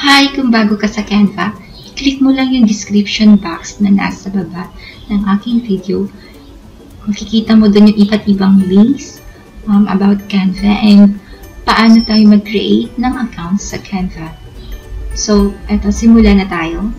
Hi! Kung bago ka sa Canva, i-click mo lang yung description box na nasa baba ng aking video. Makikita mo doon yung iba't ibang links about Canva and paano tayo mag-create ng account sa Canva. So, eto, simulan na tayo.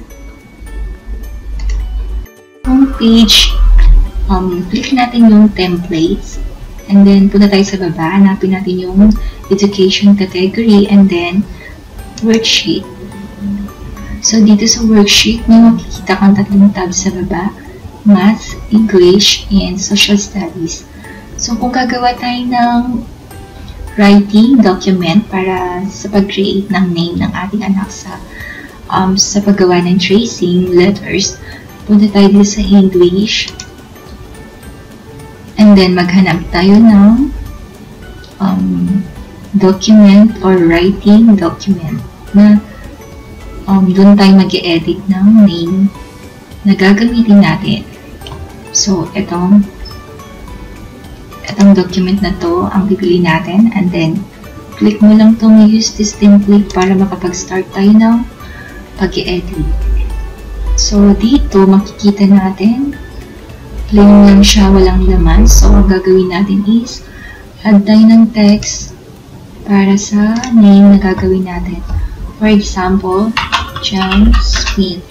Homepage, click natin yung templates and then punta tayo sa baba, hanapin natin yung education category and then worksheet. So, dito sa worksheet, may makikita kang tatlong tabs sa baba, Math, English, and Social Studies. So, kung gagawa tayo ng writing document para sa pag-create ng name ng ating anak sa paggawa ng tracing letters, punta tayo dito sa English. And then, maghanap tayo ng document or writing document na doon tayo mag-i-edit ng name na gagamitin natin. So, itong document na to ang pipili natin and then click mo lang itong use this template para makapag-start tayo ng pag-i-edit. So, dito makikita natin plain lang siya, walang laman. So, ang gagawin natin is add tayo ng text para sa name na gagawin natin. For example, John Smith.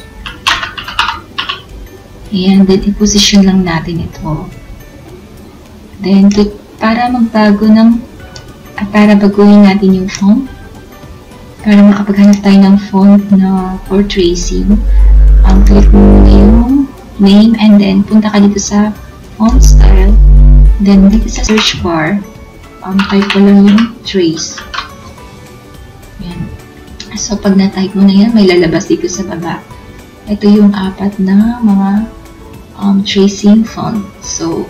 Ayan, then i-position lang natin ito. Then, para baguhin natin yung font, para makapaghanap tayo ng font na for tracing, click mo na yung name and then punta ka dito sa font style. Then, dito sa search bar, type ko lang yung trace. Ayan. So, pag na-type mo na yan, may lalabas dito sa baba. Ito yung apat na mga tracing font. So,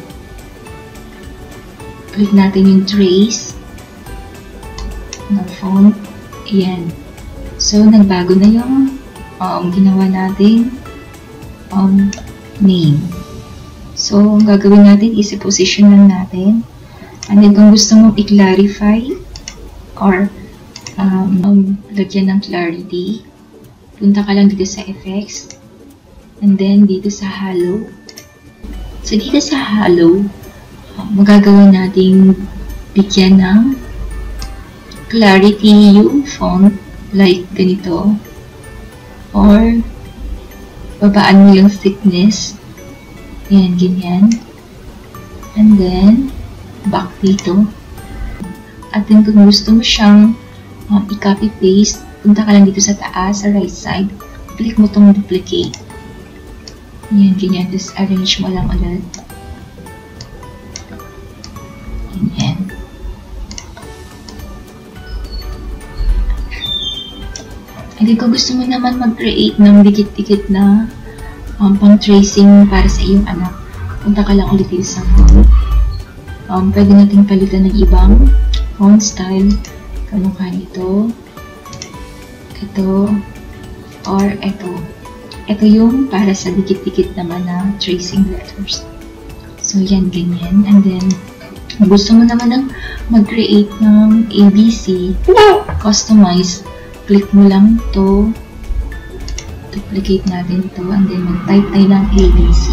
click natin yung trace ng font. Ayan. So, nagbago na yung ginawa natin name. So, ang gagawin natin is i-position lang natin. And then, kung gusto mong i-clarify or lagyan ng clarity, punta ka lang dito sa effects and then dito sa halo. So, dito sa halo, magagawin natin bigyan ng clarity yung font like ganito or babaan mo yung thickness. Ayan, ganyan. And then, back dito. At then, kung gusto mo siyang i-copy-paste, punta ka lang dito sa taas, sa right side. Click mo itong duplicate. Ayan, ganyan. Just arrange mo lang ulit. Ganyan. And then, kung gusto mo naman mag-create ng dikit-dikit na pang-tracing para sa iyong anak, punta ka lang ulit dito sa font. Pwede natin palitan ng ibang font style. Kamukha nito, ito, or ito. Ito yung para sa dikit-dikit naman na tracing letters. So, yan, ganyan. And then, kung gusto mo naman ng mag-create ng ABC, customize, click mo lang to, duplicate natin ito, and then mag-type tayo ng ABC.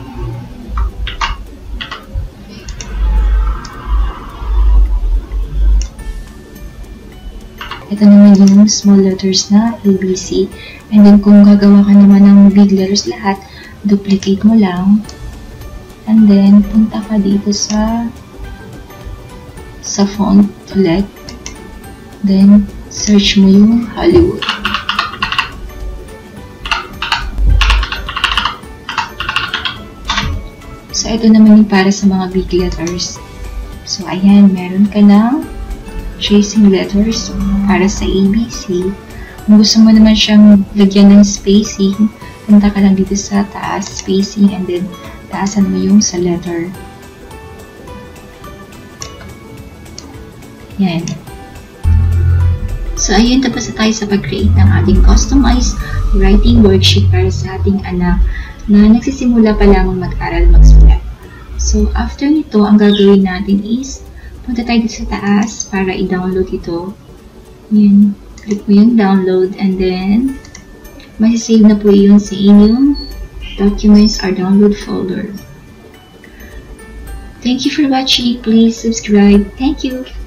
Ito naman yung small letters na ABC. And then, kung gagawa ka naman ng big letters lahat, duplicate mo lang. And then, punta ka dito sa font ulit. Then, search mo yung Hollywood. So, ito naman yung para sa mga big letters. So, ayan, meron ka ng tracing letters para sa ABC. Kung gusto mo naman siyang lagyan ng spacing, punta ka lang dito sa taas, spacing, and then taasan mo yung sa letter. Yan. So, ayun, tapos na tayo sa pag-create ng ating customized writing worksheet para sa ating anak na nagsisimula pa lang mag-aral magsulat. So, after nito, ang gagawin natin is punta tayo dito sa taas para i-download ito. Yan. Click mo yung download and then masisave na po yun sa inyong documents or download folder. Thank you for watching. Please subscribe. Thank you.